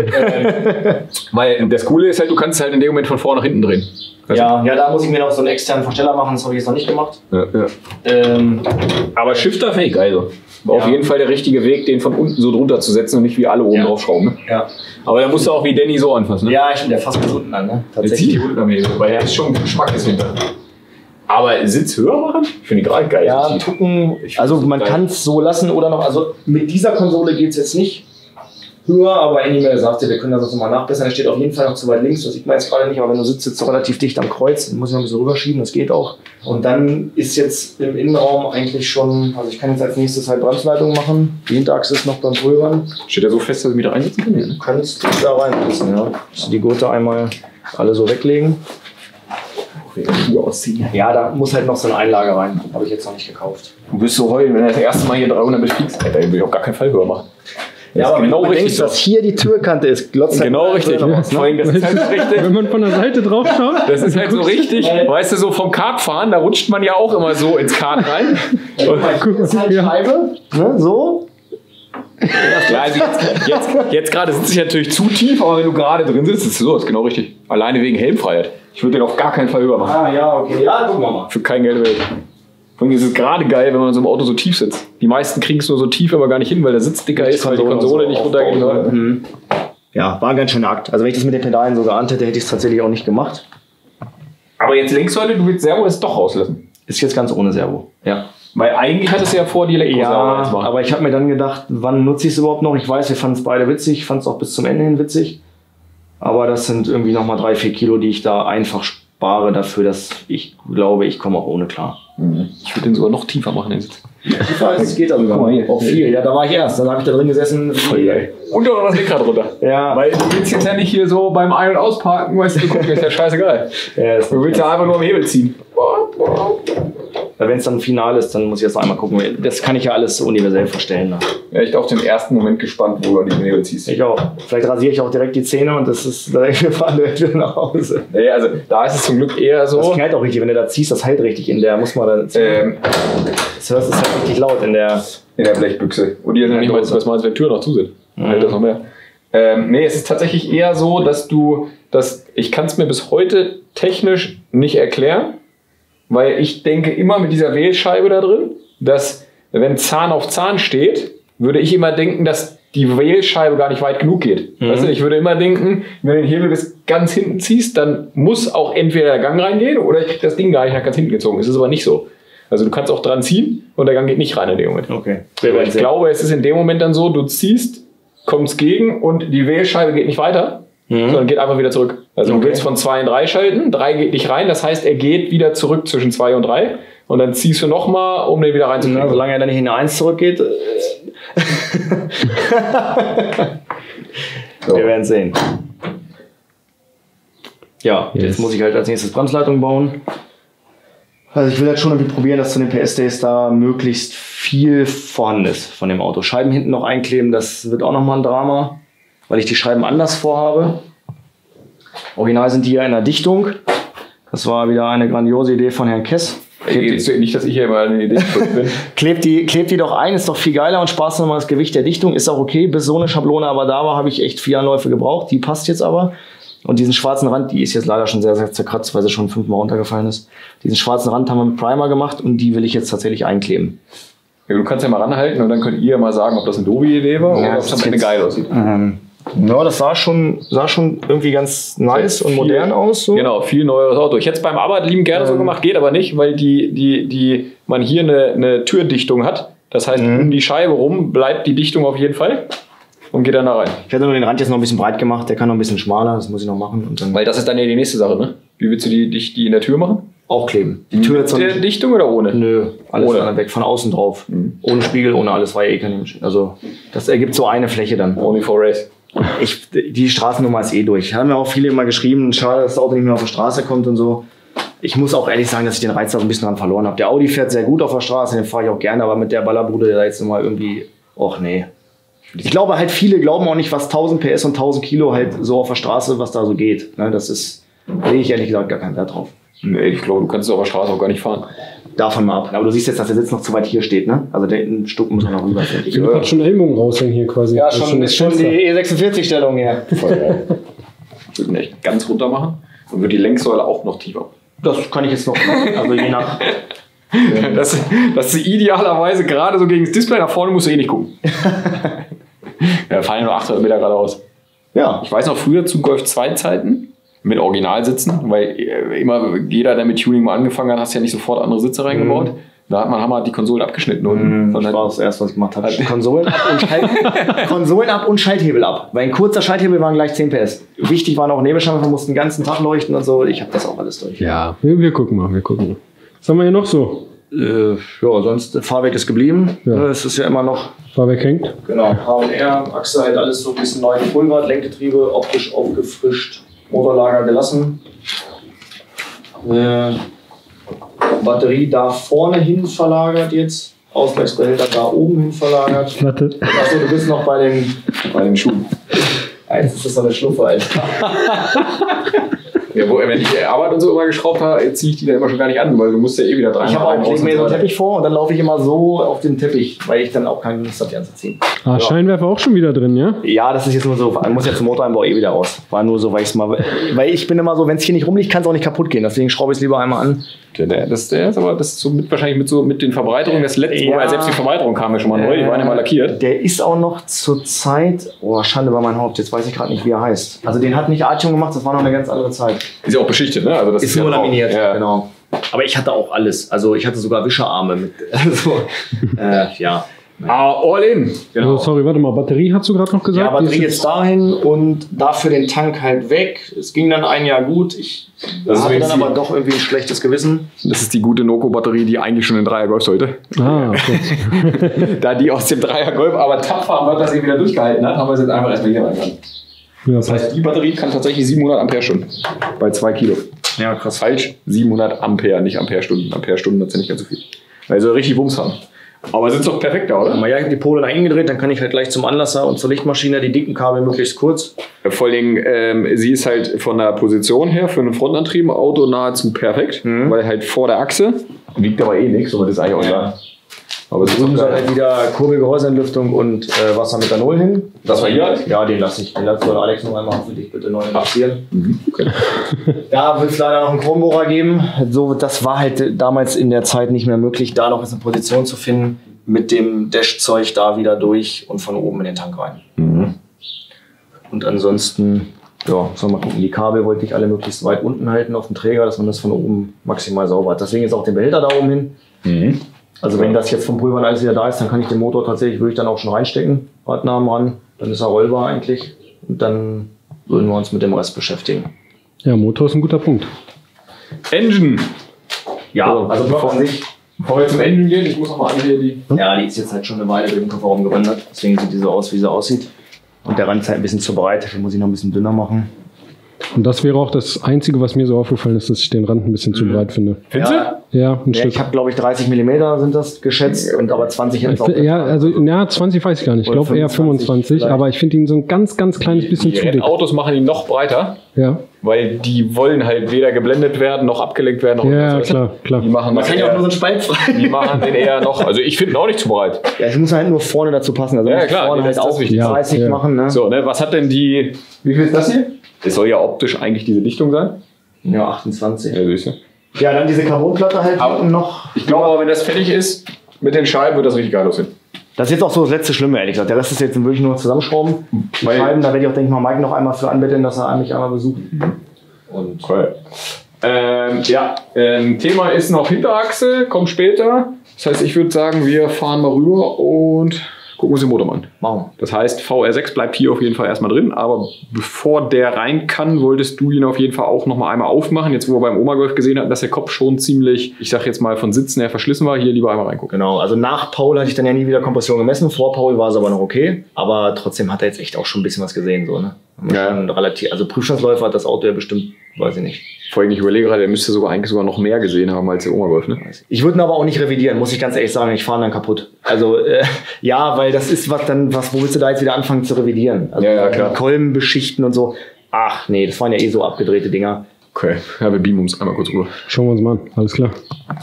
Weil das Coole ist halt, du kannst es halt in dem Moment von vorne nach hinten drehen. Also- ja, ja, da muss ich mir noch so einen externen Versteller machen. Das habe ich jetzt noch nicht gemacht. Ja, ja. Ähm, Aber shifterfähig, also. War Ja. auf jeden Fall der richtige Weg, den von unten so drunter zu setzen und nicht wie alle oben Ja. draufschrauben. Ne? ja. Aber da musst du auch wie Danny so anfassen. Ne? ja, ich bin der fast bis unten an, ne? Jetzt zieht die unten am Hebel, weil er ist schon Geschmack ist hinter. Aber Sitz höher machen? Ich finde die gerade geil. Ja, So tief. gucken. Ich Also find's man geil. kann es so lassen oder noch. Also mit dieser Konsole geht es jetzt nicht höher, aber Animal sagte, wir können das jetzt nochmal nachbessern. Der steht auf jeden Fall noch zu weit links, das sieht man jetzt gerade nicht, aber wenn du sitzt, sitzt du relativ dicht am Kreuz, dann muss ich noch ein bisschen rüberschieben, das geht auch. Und dann ist jetzt im Innenraum eigentlich schon, also ich kann jetzt als nächstes halt Bremsleitung machen. Die Hinterachse ist noch beim Pulvern. Steht der so fest, dass er wieder reinsetzen kann? Du kannst da reinsetzen, ja. Musst du die Gurte einmal alle so weglegen. Schuhe ausziehen. Ja, da muss halt noch so eine Einlage rein. Habe ich jetzt noch nicht gekauft. Du wirst so heulen, wenn er das erste Mal hier dreihundert befliegst. Alter, den will ich auf gar keinen Fall höher machen. Ja, Das aber ist genau wenn du richtig denkst, dass hier die Türkante ist, glotzt halt Genau mal richtig. drin raus, ne? Vor allem, das ist halt so richtig. Wenn man von der Seite drauf schaut, Das ist halt so richtig, weißt du, so vom Kartfahren, da rutscht man ja auch immer so ins Kart rein. Guck mal, hier ist halt Ja. Scheibe, ne, so. Ja, also jetzt, jetzt, jetzt gerade sitze ich natürlich zu tief, aber wenn du gerade drin sitzt, ist es so, ist genau richtig. Alleine wegen Helmfreiheit. Ich würde den auf gar keinen Fall höher machen. Ah, ja, okay. Ja, gucken wir mal. Für kein Geld der Welt. Vor allem ist es gerade geil, wenn man in so einem Auto so tief sitzt. Die meisten kriegen es nur so tief, aber gar nicht hin, weil der Sitz dicker ist, weil die Konsole nicht runtergehen soll. Mhm. Ja, war ein ganz schöner Akt. Also wenn ich das mit den Pedalen so geahnt hätte, hätte ich es tatsächlich auch nicht gemacht. Aber jetzt Lenksäule, du willst Servo jetzt doch rauslassen. Ist jetzt ganz ohne Servo. Ja. Weil eigentlich hattest du ja vor, die Elektroservo Ja, zu machen. aber ich habe mir dann gedacht, wann nutze ich es überhaupt noch? Ich weiß, wir fanden es beide witzig, ich fand es auch bis zum Ende hin witzig. Aber das sind irgendwie nochmal drei, vier Kilo, die ich da einfach spare dafür, dass ich glaube, ich komme auch ohne klar. Ich würde den sogar noch tiefer machen, den Sitz. Tiefer als es geht also Guck mal hier. auch viel. Ja, da war ich erst. Dann habe ich da drin gesessen. Voll geil. Und auch noch das Lenkrad runter. Ja. Weil du willst jetzt ja nicht hier so beim Ein- und Ausparken, weißt du, du guckst, ist ja scheißegal. Ja, das Du willst ja einfach nur am Hebel ziehen. wenn es dann final ist, dann muss ich das noch einmal gucken. Das kann ich ja alles universell verstellen. Ne? Ja, ich bin auf den ersten Moment gespannt, wo du die Nägel ziehst. Ich auch. Vielleicht rasiere ich auch direkt die Zähne und das ist direkt, wir fahren direkt wieder nach Hause. Nee, also da ist es zum Glück eher so. Das knallt auch richtig, wenn du da ziehst, das halt richtig in der, muss man da ziehen. Ähm, das hörst du halt richtig laut in der... In der Blechbüchse. Und die sind nicht mal, was meinst, wenn Türen noch zu sind. Mhm. Hält das noch mehr. Ähm, nee, es ist tatsächlich eher so, dass du, dass ich kann es mir bis heute technisch nicht erklären, weil ich denke immer mit dieser Wählscheibe da drin, dass wenn Zahn auf Zahn steht, würde ich immer denken, dass die Wählscheibe gar nicht weit genug geht. Mhm. Weißt du, ich würde immer denken, wenn du den Hebel bis ganz hinten ziehst, dann muss auch entweder der Gang reingehen oder ich krieg das Ding gar nicht nach ganz hinten gezogen. Das ist aber nicht so. Also du kannst auch dran ziehen und der Gang geht nicht rein in dem Moment. Okay. Aber ich glaube, es ist in dem Moment dann so, du ziehst, kommst gegen und die Wählscheibe geht nicht weiter, mhm. sondern geht einfach wieder zurück. Also okay. Du willst von zwei in drei schalten, drei geht nicht rein, das heißt, er geht wieder zurück zwischen zwei und drei und dann ziehst du nochmal, um den wieder reinzukriegen. Ja, solange er dann nicht in eine eins zurückgeht. so. Wir werden sehen. Ja, yes. Jetzt muss ich halt als nächstes Bremsleitung bauen. Also ich will jetzt schon irgendwie probieren, dass zu den P S-Days da möglichst viel vorhanden ist von dem Auto. Scheiben hinten noch einkleben, das wird auch nochmal ein Drama, weil ich die Scheiben anders vorhabe. Original sind die ja in der Dichtung. Das war wieder eine grandiose Idee von Herrn Kess. Klebt die, nicht, dass ich hier mal eine Idee bin. klebt, die, klebt die doch ein, ist doch viel geiler und spart nochmal das Gewicht der Dichtung. Ist auch okay, bis so eine Schablone aber da war, habe ich echt vier Anläufe gebraucht. Die passt jetzt aber. Und diesen schwarzen Rand, die ist jetzt leider schon sehr, sehr zerkratzt, weil sie schon fünfmal runtergefallen ist. Diesen schwarzen Rand haben wir mit Primer gemacht und die will ich jetzt tatsächlich einkleben. Ja, du kannst ja mal ranhalten und dann könnt ihr mal sagen, ob das eine doofe Idee war ja, oder ob es am Ende geil aussieht. Ähm, ja, das sah schon, sah schon irgendwie ganz nice und modern viel, aus. So. Genau, viel neueres Auto. Ich hätte es beim Arbeit lieben gerne ähm. so gemacht, geht aber nicht, weil die, die, die, man hier eine, eine Türdichtung hat. Das heißt, mhm. um die Scheibe rum bleibt die Dichtung auf jeden Fall. Und geht dann da rein. Ich hätte nur den Rand jetzt noch ein bisschen breit gemacht, der kann noch ein bisschen schmaler, das muss ich noch machen. Und dann weil das ist dann ja die nächste Sache, ne? Wie willst du die, die, die in der Tür machen? Auch kleben. Die Tür mit der Dichtung oder ohne? Nö, alles ohne. weg, von außen drauf. Mhm. Ohne Spiegel, ohne alles, war ja eh kein. Also das ergibt so eine Fläche dann. Only for race. Ich, die Straßennummer ist eh durch. Haben mir auch viele immer geschrieben, schade, dass das Auto nicht mehr auf die Straße kommt und so. Ich muss auch ehrlich sagen, dass ich den Reiz da so ein bisschen dran verloren habe. Der Audi fährt sehr gut auf der Straße, den fahre ich auch gerne, aber mit der Ballerbude da jetzt immer irgendwie, och nee. Ich glaube halt, viele glauben auch nicht, was tausend P S und tausend Kilo halt so auf der Straße, was da so geht. Das ist, da lege ich ehrlich gesagt gar keinen Wert drauf. Nee, ich glaube, du kannst es auf der Straße auch gar nicht fahren. Davon mal ab. Aber du siehst jetzt, dass der Sitz noch zu weit hier steht, ne? Also der ein Stück muss noch rüber. Ich habe gerade schon Ellbogen raushängen hier quasi. Ja, schon, schon, ist schon die E sechsundvierzig-Stellung hier. Voll geil. Ich würde ihn echt ganz runter machen und würde die Lenksäule auch noch tiefer. Das kann ich jetzt noch machen. Also je nach... das, das ist idealerweise gerade so gegen das Display, nach vorne musst du eh nicht gucken. Ja, fallen nur achthundert Meter geradeaus. Ja. Ich weiß noch früher zu Golf zwei Zeiten mit Originalsitzen, weil immer jeder, der mit Tuning mal angefangen hat, hast ja nicht sofort andere Sitze reingebaut. Mhm. Da hat man Hammer die Konsolen abgeschnitten. Und das war das erste, was ich gemacht habe. Konsolen ab und Schalt Konsolen ab und Schalthebel ab. Weil ein kurzer Schalthebel waren gleich zehn P S. Wichtig waren auch Nebelscheinwerfer, mussten den ganzen Tag leuchten und so. Ich habe das auch alles durch. Ja, wir, wir gucken mal, wir gucken mal. Was haben wir hier noch so? Äh, ja, sonst Fahrwerk ist geblieben. Ja. Es ist ja immer noch. Fahrwerk hängt. Genau. H und R, Achse halt alles so ein bisschen neu gepulvert, Lenkgetriebe optisch aufgefrischt, Motorlager gelassen. Äh, Batterie da vorne hin verlagert jetzt. Ausgleichsbehälter da oben hin verlagert. Warte. Achso, du bist noch bei den, bei den Schuhen. Ja, jetzt ist das so eine Schluffe, Alter. Ja, wo, wenn ich Arbeit und so immer geschraubt habe, ziehe ich die dann immer schon gar nicht an, weil du musst ja eh wieder dran. Ich habe auch lege mir so einen Teppich vor und dann laufe ich immer so auf den Teppich, weil ich dann auch keine Lust habe, die anzuziehen. Ah, ja. Scheinwerfer auch schon wieder drin, ja? Ja, das ist jetzt nur so, man muss ja zum Motoreinbau eh wieder raus. War nur so, weil ich mal, weil ich bin immer so, wenn es hier nicht rumliegt, kann es auch nicht kaputt gehen. Deswegen schraube ich es lieber einmal an. Der, der, das, der ist aber das ist so mit, wahrscheinlich mit, so, mit den Verbreiterungen, das letzte, ja. Wobei selbst die Verbreiterung kam ja schon mal neu, die waren ja mal lackiert. Der ist auch noch zur Zeit, oh Schande bei meinem Haupt, jetzt weiß ich gerade nicht, wie er heißt. Also den hat nicht Artium gemacht, das war noch eine ganz andere Zeit. Ist ja auch beschichtet, ne? Also das ist, ist nur laminiert, ja. Genau. Aber ich hatte auch alles, also ich hatte sogar Wischerarme mit, also, äh, ja. Ah, all in. Genau. Also, sorry, warte mal, Batterie hast du gerade noch gesagt? Ja, Batterie jetzt dahin und dafür den Tank halt weg. Es ging dann ein Jahr gut. Ich das hatte dann aber doch irgendwie ein schlechtes Gewissen. Das ist die gute Noco-Batterie, die eigentlich schon in Dreier Golf sollte. Ah, okay. Da die aus dem Dreier Golf aber tapfer am das eben wieder durchgehalten hat, haben wir es jetzt einfach erstmal hier reingegangen. Ja, das heißt, die Batterie kann tatsächlich siebenhundert Ampere Stunden bei zwei Kilo. Ja, krass. Falsch, siebenhundert Ampere, nicht Amperestunden. Amperestunden hat ja nicht ganz so viel. Also richtig Wumms haben. Aber sind doch perfekt da, oder? Ja, ich habe die Pole nach innen gedreht, dann kann ich halt gleich zum Anlasser und zur Lichtmaschine die dicken Kabel möglichst kurz. Vor allen Dingen, ähm, sie ist halt von der Position her für ein Frontantrieb Auto nahezu perfekt, mhm. weil halt vor der Achse wiegt aber eh nichts, aber das ist eigentlich auch egal. Aber es drüben soll halt wieder Kurbelgehäuseentlüftung und äh, Wasser Methanol hin. Das war hier halt? Ja, den lasse ich. Den soll Alex noch einmal für dich bitte neu passieren. Mhm. Okay. Da wird es leider noch einen Chrombohrer geben. So, das war halt damals in der Zeit nicht mehr möglich, da noch eine Position zu finden, mit dem Dashzeug da wieder durch und von oben in den Tank rein. Mhm. Und ansonsten, ja, soll mal gucken, die Kabel wollte ich alle möglichst weit unten halten auf dem Träger, dass man das von oben maximal sauber hat. Deswegen ist auch den Behälter da oben hin. Mhm. Also wenn das jetzt vom Pulvern alles wieder da ist, dann kann ich den Motor tatsächlich, würde ich dann auch schon reinstecken, Radnamen ran, dann ist er rollbar eigentlich und dann würden wir uns mit dem Rest beschäftigen. Ja, Motor ist ein guter Punkt. Engine. Ja, also, also bevor, sich, bevor wir zum Engine gehen, ich muss noch mal an hier die... Ja, die ist jetzt halt schon eine Weile durch den Kofferraum gewandert, deswegen sieht die so aus, wie sie aussieht. Und der Rand ist halt ein bisschen zu breit, den muss ich noch ein bisschen dünner machen. Und das wäre auch das Einzige, was mir so aufgefallen ist, dass ich den Rand ein bisschen zu breit finde. Findest ja, du? Ja, ein ja, Stück. Ich habe, glaube ich, dreißig Millimeter sind das geschätzt, und aber zwanzig hätten es auch Ja, also ja, zwanzig weiß ich gar nicht. Ich glaube eher fünfundzwanzig, aber ich finde ihn so ein ganz, ganz kleines bisschen die zu dick. Autos machen ihn noch breiter, ja. weil die wollen halt weder geblendet werden, noch abgelenkt werden. Noch ja, was, klar, klar. Die machen Man kann ja auch nur so einen Spalt frei. Die machen den eher noch, also ich finde ihn auch nicht zu breit. Ja, es muss halt nur vorne dazu passen. Also ja, klar, vorne halt auch dreißig ja. machen. Ne? So, ne, was hat denn die, wie viel ist das hier? Es soll ja optisch eigentlich diese Dichtung sein. Ja, achtundzwanzig. Ja, siehst du. Ja, dann diese Carbonplatte halt aber noch. Ich glaube aber, wenn das fertig ist, mit den Scheiben wird das richtig geil aussehen. Das ist jetzt auch so das letzte Schlimme, ehrlich gesagt. Der Rest ist jetzt wirklich nur zusammenschrauben. Die Weil Scheiben, da werde ich auch, denke ich mal, Mike noch einmal für anbetteln, dass er mich einmal besucht. Und okay. Ähm, ja, ähm, Thema ist noch Hinterachse, kommt später. Das heißt, ich würde sagen, wir fahren mal rüber und gucken uns den Motor an. Machen. Das heißt, V R sechs bleibt hier auf jeden Fall erstmal drin, aber bevor der rein kann, wolltest du ihn auf jeden Fall auch nochmal einmal aufmachen. Jetzt, wo wir beim Oma Golf gesehen hatten, dass der Kopf schon ziemlich, ich sag jetzt mal, von Sitzen her verschlissen war, hier lieber einmal reingucken. Genau, also nach Paul hatte ich dann ja nie wieder Kompression gemessen. Vor Paul war es aber noch okay. Aber trotzdem hat er jetzt echt auch schon ein bisschen was gesehen. So, ne? Ja. Schon relativ, also Prüfstandsläufer hat das Auto ja bestimmt, weiß ich nicht. Vor allem, ich überlege gerade, der müsste sogar eigentlich sogar noch mehr gesehen haben als der Oma Golf, ne? Ich würde ihn aber auch nicht revidieren, muss ich ganz ehrlich sagen. Ich fahre ihn dann kaputt. Also, äh, ja, weil das ist was dann, was, wo willst du da jetzt wieder anfangen zu revidieren? Also, ja, ja, klar. Kolben beschichten und so. Ach, nee, das waren ja eh so abgedrehte Dinger. Okay, ja, wir beamen uns einmal kurz rüber. Schauen wir uns mal an, alles klar.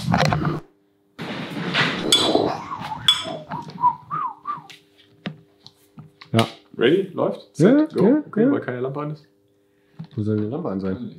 Ja. Ready? Läuft? Set, ja, go. Ja, okay, ja. weil keine Lampe an ist. Wo soll die Lampe an sein?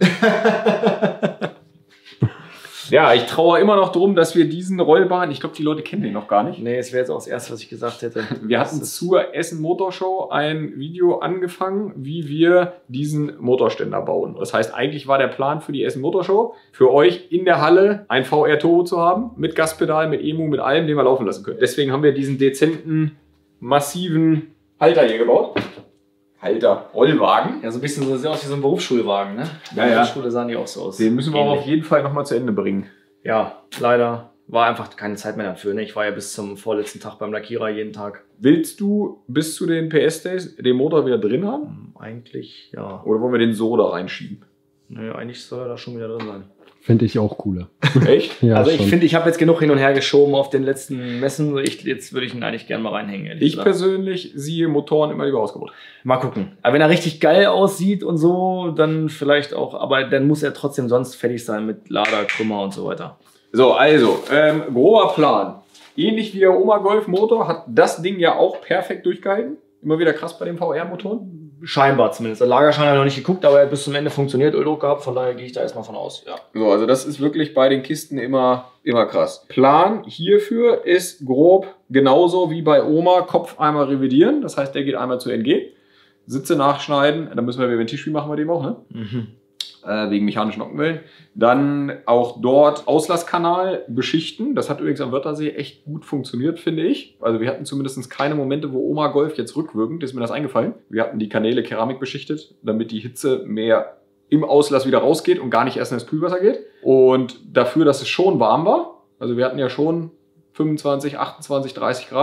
Ja, ich traue immer noch drum, dass wir diesen Rollbahn, ich glaube, die Leute kennen den noch gar nicht. Nee, es wäre jetzt auch das Erste, was ich gesagt hätte. Wir hatten zur Essen Motorshow ein Video angefangen, wie wir diesen Motorständer bauen. Das heißt, eigentlich war der Plan für die Essen Motorshow, für euch in der Halle ein V R-Turbo zu haben, mit Gaspedal, mit E M U, mit allem, den wir laufen lassen können. Deswegen haben wir diesen dezenten, massiven Halter hier gebaut. Halter, Rollwagen. Ja, so ein bisschen so, sieht aus wie so ein Berufsschulwagen, ne? Ja, ja. Berufsschule sahen die auch so aus. Den müssen wir aber auf jeden Fall nochmal zu Ende bringen. Ja, leider war einfach keine Zeit mehr dafür. Ne? Ich war ja bis zum vorletzten Tag beim Lackierer jeden Tag. Willst du bis zu den P S-Days den Motor wieder drin haben? Eigentlich, ja. Oder wollen wir den so da reinschieben? Nö, eigentlich soll er da schon wieder drin sein. Fände ich auch cooler. Echt? Ja, also ich schon. finde, ich habe jetzt genug hin und her geschoben auf den letzten Messen. Ich, jetzt würde ich ihn eigentlich gerne mal reinhängen. ehrlich Ich gesagt. persönlich sehe Motoren immer lieber ausgebaut. Mal gucken. Aber wenn er richtig geil aussieht und so, dann vielleicht auch. Aber dann muss er trotzdem sonst fertig sein mit Lader, Krümmer und so weiter. So, also, ähm, grober Plan. Ähnlich wie der Oma Golf Motor hat das Ding ja auch perfekt durchgehalten. Immer wieder krass bei den V R-Motoren. Scheinbar zumindest. Der Lagerschein habe ich noch nicht geguckt, aber er hat bis zum Ende funktioniert, Öldruck gehabt. Von daher gehe ich da erstmal von aus. Ja. So, also das ist wirklich bei den Kisten immer, immer krass. Plan hierfür ist grob genauso wie bei Oma, Kopf einmal revidieren. Das heißt, der geht einmal zu N G. Sitze nachschneiden. Dann müssen wir, wenn wir ein Tischspiel machen, wir dem auch, ne? Mhm. Äh, wegen mechanischen Nockenwellen. Dann auch dort Auslasskanal beschichten. Das hat übrigens am Wörthersee echt gut funktioniert, finde ich. Also wir hatten zumindest keine Momente, wo Oma Golf jetzt rückwirkend, ist mir das eingefallen. Wir hatten die Kanäle Keramik beschichtet, damit die Hitze mehr im Auslass wieder rausgeht und gar nicht erst in das Kühlwasser geht. Und dafür, dass es schon warm war, also wir hatten ja schon fünfundzwanzig, achtundzwanzig, dreißig Grad,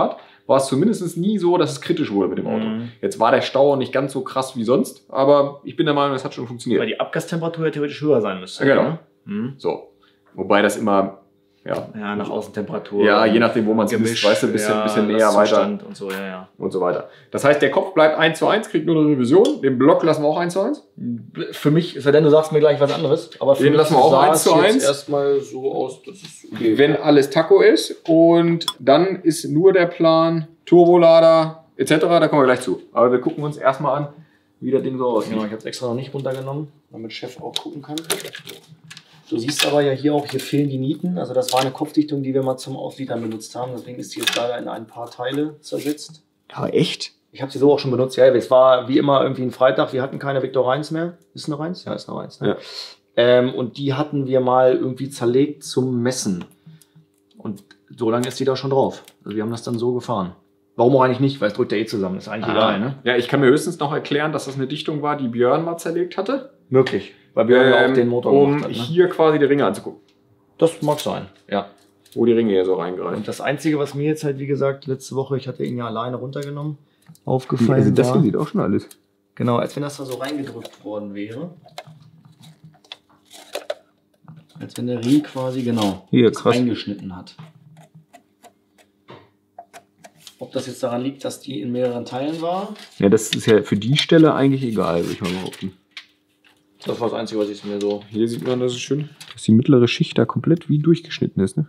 war es zumindest nie so, dass es kritisch wurde mit dem Auto. Mhm. Jetzt war der Stau nicht ganz so krass wie sonst, aber ich bin der Meinung, es hat schon funktioniert. Weil die Abgastemperatur ja theoretisch höher sein müsste. Ja, genau. Ne? Mhm. So. Wobei das immer, ja, Ja, nach Außentemperatur. ja je nachdem, wo man es Gemischt, misst, weißt du, ein bisschen, ja, bisschen näher weiter Lastzustand und so, ja, ja. und so weiter. Das heißt, der Kopf bleibt eins zu eins, kriegt nur eine Revision. Den Block lassen wir auch eins zu eins. Für mich, es sei denn, du sagst mir gleich was anderes, aber für Den mich lassen wir auch sah eins es zu jetzt eins. erstmal so aus, dass es okay. Wenn alles Taco ist und dann ist nur der Plan Turbolader et cetera, da kommen wir gleich zu. Aber wir gucken uns erstmal an, wie das Ding so aussieht. Genau, ich habe es extra noch nicht runtergenommen, damit Chef auch gucken kann. Du siehst aber ja hier auch, hier fehlen die Nieten. Also das war eine Kopfdichtung, die wir mal zum Ausliefern benutzt haben. Deswegen ist die jetzt leider in ein paar Teile zersetzt. Ja, echt? Ich habe sie so auch schon benutzt. Ja, es war wie immer irgendwie ein Freitag. Wir hatten keine Victor Reins mehr. Ist eine Reins? Ja, ist eine Reins. Ne? Ja. Ähm, und die hatten wir mal irgendwie zerlegt zum Messen. Und so lange ist die da schon drauf. Also wir haben das dann so gefahren. Warum auch eigentlich nicht? Weil es drückt ja eh zusammen. Ist eigentlich egal, ne? Ja, ich kann mir höchstens noch erklären, dass das eine Dichtung war, die Björn mal zerlegt hatte. Möglich. Weil wir ja Ähm, auch den Motor um gemacht hat, ne? hier quasi die Ringe anzugucken. Das mag sein, ja. Wo die Ringe hier so reingreifen. Und das Einzige, was mir jetzt halt, wie gesagt, letzte Woche, ich hatte ihn ja alleine runtergenommen, aufgefallen war, sieht auch schon alles. genau, als wenn das da so reingedrückt worden wäre. Als wenn der Ring quasi, genau, Hier, das krass. eingeschnitten hat. Ob das jetzt daran liegt, dass die in mehreren Teilen war? Ja, das ist ja für die Stelle eigentlich egal, würde ich mal behaupten. Das war das Einzige, was ich mir so... Hier sieht man, das ist schön, dass die mittlere Schicht da komplett wie durchgeschnitten ist, ne?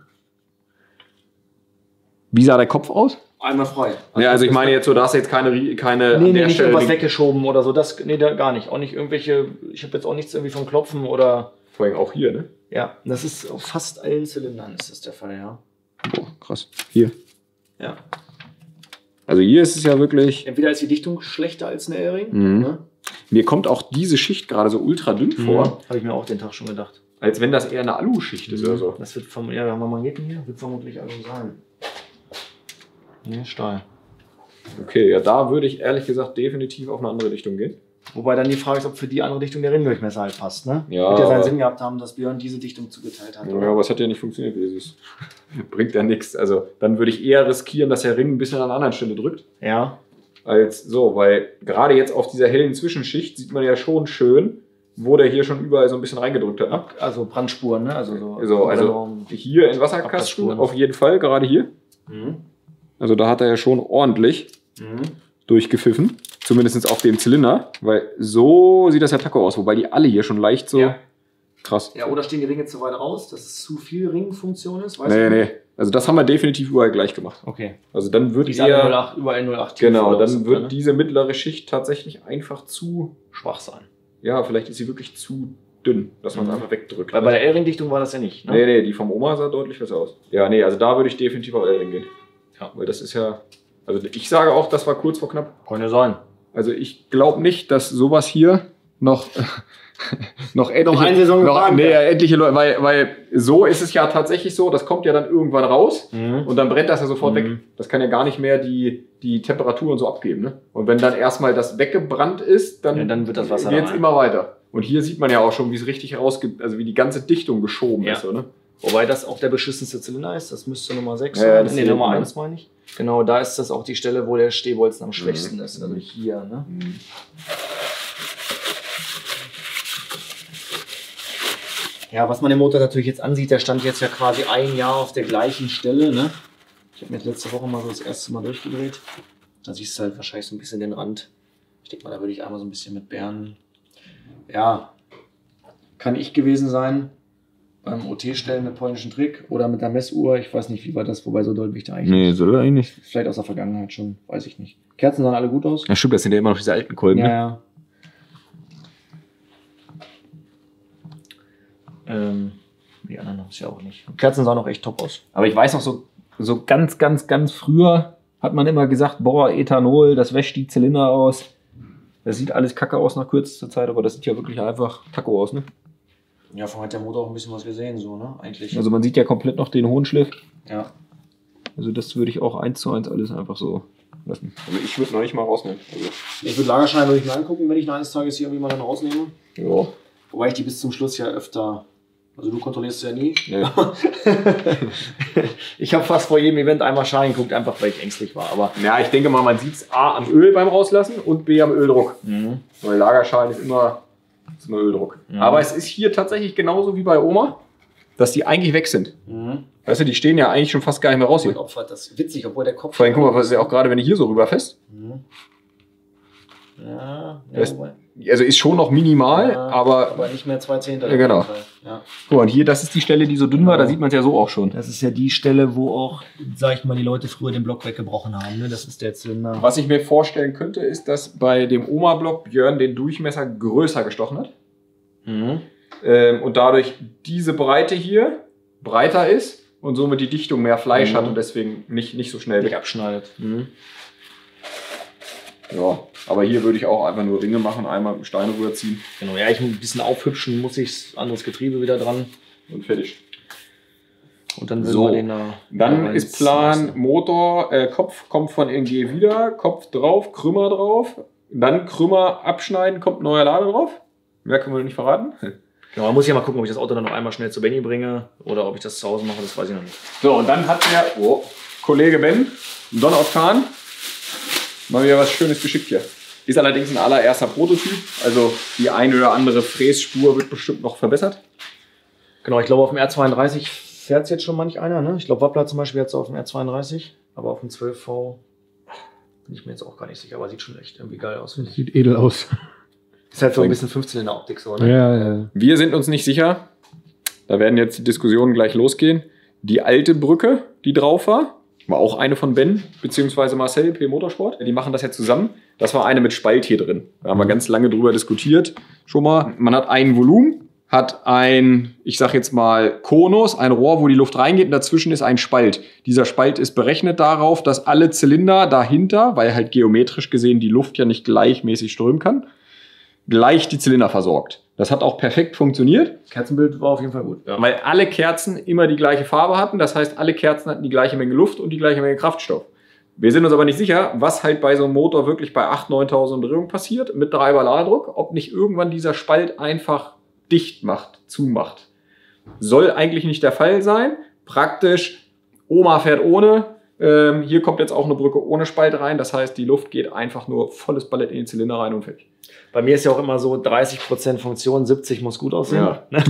Wie sah der Kopf aus? Einmal frei. Ja, also ich meine jetzt so, da hast du jetzt keine, keine an Nee, nee, der nicht Stelle irgendwas die- weggeschoben oder so. Das, nee, da gar nicht. Auch nicht irgendwelche... Ich habe jetzt auch nichts irgendwie vom Klopfen oder... Vor allem auch hier, ne? Ja, das ist auf fast allen Zylindern ist das der Fall, ja. Boah, krass. Hier. Ja. Also hier ist es ja wirklich... Entweder ist die Dichtung schlechter als eine Airing. Mhm. Ne? Mir kommt auch diese Schicht gerade so ultra dünn vor, Habe ich mir auch den Tag schon gedacht. als wenn das eher eine Alu-Schicht ist oder so. Das wird vermutlich, ja, haben wir Magneten hier, wird vermutlich Alu sein. Nee, Stahl. Okay, ja, da würde ich ehrlich gesagt definitiv auf eine andere Dichtung gehen. Wobei dann die Frage ist, ob für die andere Dichtung der Rinndurchmesser halt passt, ne? Ja, Wird ja seinen aber- Sinn gehabt haben, dass Björn diese Dichtung zugeteilt hat. Ja, oder? aber es hat ja nicht funktioniert, wie du siehst. Bringt ja nichts. Also dann würde ich eher riskieren, dass der Ring ein bisschen an einer anderen Stelle drückt, Ja. als so, weil gerade jetzt auf dieser hellen Zwischenschicht sieht man ja schon schön, wo der hier schon überall so ein bisschen reingedrückt hat. Ne? Ab, also Brandspuren, ne? Also so. So, also Brennraum. hier in Wasserkasten Abgasspuren. auf jeden Fall, gerade hier. Mhm. Also da hat er ja schon ordentlich Mhm. durchgepfiffen. Zumindest auf dem Zylinder, weil so sieht das ja Taco aus, wobei die alle hier schon leicht so Ja. krass. Ja, oder stehen die Ringe zu weit raus, dass es zu viel Ringfunktion ist? Weißt Nee, du? nee. Also das haben wir definitiv überall gleich gemacht. Okay. Also dann wird Die ist alle null eher, acht, überall null acht tief genau, oder dann was, wird ne? diese mittlere Schicht tatsächlich einfach zu, schwach sein. ja, vielleicht ist sie wirklich zu dünn, dass man es Mhm. einfach wegdrückt. Weil bei der L-Ring-Dichtung war das ja nicht, ne? Nee, nee, die vom Oma sah deutlich besser aus. Ja, nee, also da würde ich definitiv auf L-Ring gehen. Ja. Weil das ist ja, also ich sage auch, das war kurz vor knapp. Kann ja sein. Also ich glaube nicht, dass sowas hier noch noch etliche, eine Saison noch, gefahren nee, wäre. etliche Leute, weil, weil so ist es ja tatsächlich so, das kommt ja dann irgendwann raus Mhm. und dann brennt das ja sofort Mhm. weg. Das kann ja gar nicht mehr die, die Temperatur und so abgeben. Ne? Und wenn dann erstmal das weggebrannt ist, dann, Ja, dann wird das Wasser geht's da rein. immer weiter. Und hier sieht man ja auch schon, wie es richtig herausgeht, also wie die ganze Dichtung geschoben Ja. ist. So, ne? Wobei das auch der beschissenste Zylinder ist. Das müsste Nummer sechs Ja, ja, sein. das Nee, sieht Nummer man. eins meine ich. Genau, da ist das auch die Stelle, wo der Stehbolzen am schwächsten ist. Also hier, ne? Ja, was man dem Motor natürlich jetzt ansieht, der stand jetzt ja quasi ein Jahr auf der gleichen Stelle, ne? Ich habe mir letzte Woche mal so das erste Mal durchgedreht. Da siehst du halt wahrscheinlich so ein bisschen den Rand. Ich denke mal, da würde ich einmal so ein bisschen mit Bären. Ja, kann ich gewesen sein. Beim O T-Stellen mit polnischen Trick oder mit der Messuhr. Ich weiß nicht, wie war das, wobei so doll bin ich da eigentlich Nee, soll er eigentlich nicht. Vielleicht aus der Vergangenheit schon, weiß ich nicht. Kerzen sahen alle gut aus. Ja, stimmt, das sind ja immer noch diese alten Kolben. Ja, Ne? ja. Ähm, die anderen ist ja auch nicht. Kerzen sahen auch echt top aus. Aber ich weiß noch, so, so ganz, ganz, ganz früher hat man immer gesagt, boah, Ethanol, das wäscht die Zylinder aus. Das sieht alles kacke aus nach kürzester Zeit, aber das sieht ja wirklich einfach Taco aus, ne? Ja, vorhin hat der Motor auch ein bisschen was gesehen, so, ne? Eigentlich. Also man sieht ja komplett noch den hohen Schliff. ja. Also das würde ich auch eins zu eins alles einfach so lassen. Also ich würde noch nicht mal rausnehmen. Also, Ich würde Lagerschein würde ich mir angucken, wenn ich ihn eines Tages hier irgendwie mal dann rausnehme. ja. Wobei ich die bis zum Schluss ja öfter Also du kontrollierst es ja nie. Nee. Ich habe fast vor jedem Event einmal Schaden geguckt, einfach weil ich ängstlich war. Aber Ja, ich denke mal, man sieht es A am Öl beim Rauslassen und B am Öldruck. mhm. Weil Lagerschalen ist immer, ist immer Öldruck. Mhm. Aber es ist hier tatsächlich genauso wie bei Oma, dass die eigentlich weg sind. Mhm. Weißt du, die stehen ja eigentlich schon fast gar nicht mehr raus hier. Mein Opfer hat das witzig, obwohl der Kopf... Vor allem, guck mal, was ist ja auch gerade, wenn ich hier so rüberfest. Mhm. Ja, Das- ja, wobei- Also ist schon noch minimal, ja, aber, aber nicht mehr zwei Zehntel. Ja, genau. auf jeden Fall. Ja. guck mal, und hier, das ist die Stelle, die so dünn war, da sieht man es ja so auch schon. Das ist ja die Stelle, wo auch, sag ich mal, die Leute früher den Block weggebrochen haben. Ne? Das ist der Zylinder. Was ich mir vorstellen könnte, ist, dass bei dem Oma-Block Björn den Durchmesser größer gestochen hat. Mhm. Ähm, und dadurch diese Breite hier breiter ist und somit die Dichtung mehr Fleisch Mhm. hat und deswegen nicht, nicht so schnell Nicht weg. abschneidet. Mhm. Ja, aber hier würde ich auch einfach nur Ringe machen, einmal mit dem Stein rüberziehen Genau, ja, ich muss ein bisschen aufhübschen, muss ich anderes Getriebe wieder dran. und fertig. Und dann würden So, wir den da. Dann da ist Plan, Motor, äh, Kopf kommt von N G wieder, Kopf drauf, Krümmer drauf, dann Krümmer abschneiden, kommt neuer Lader drauf. Mehr können wir noch nicht verraten. Genau, da muss ich ja mal gucken, ob ich das Auto dann noch einmal schnell zu Benny bringe oder ob ich das zu Hause mache, das weiß ich noch nicht. So, und dann hat der oh, Kollege Ben, Don Otkan, mal wieder was Schönes geschickt hier. Ist allerdings ein allererster Prototyp, also die eine oder andere Frässpur wird bestimmt noch verbessert. Genau, ich glaube auf dem R zweiunddreißig fährt es jetzt schon manch einer. Ne? Ich glaube Wappler zum Beispiel jetzt auf dem R zweiunddreißig, aber auf dem zwölf V bin ich mir jetzt auch gar nicht sicher, aber sieht schon echt irgendwie geil aus. finde ich. Sieht edel aus. Ist halt so ein bisschen fünfzehn in der Optik so, ne? Ja, ja. Wir sind uns nicht sicher, da werden jetzt die Diskussionen gleich losgehen. Die alte Brücke, die drauf war, war auch eine von Ben bzw. Marcel, P Motorsport. Die machen das ja zusammen. Das war eine mit Spalt hier drin. Da haben wir ganz lange drüber diskutiert. Schon mal, man hat ein Volumen, hat ein, ich sag jetzt mal, Konus, ein Rohr, wo die Luft reingeht und dazwischen ist ein Spalt. Dieser Spalt ist berechnet darauf, dass alle Zylinder dahinter, weil halt geometrisch gesehen die Luft ja nicht gleichmäßig strömen kann, gleich die Zylinder versorgt. Das hat auch perfekt funktioniert. Kerzenbild war auf jeden Fall gut. Ja. Weil alle Kerzen immer die gleiche Farbe hatten. Das heißt, alle Kerzen hatten die gleiche Menge Luft und die gleiche Menge Kraftstoff. Wir sind uns aber nicht sicher, was halt bei so einem Motor wirklich bei achttausend, neuntausend Umdrehungen passiert mit Treiber-Ladedruck. Ob nicht irgendwann dieser Spalt einfach dicht macht, zumacht. Soll eigentlich nicht der Fall sein. Praktisch, Oma fährt ohne. Ähm, hier kommt jetzt auch eine Brücke ohne Spalt rein. Das heißt, die Luft geht einfach nur volles Ballett in den Zylinder rein und fertig. Bei mir ist ja auch immer so dreißig Prozent Funktion, siebzig muss gut aussehen. Ja. Ne?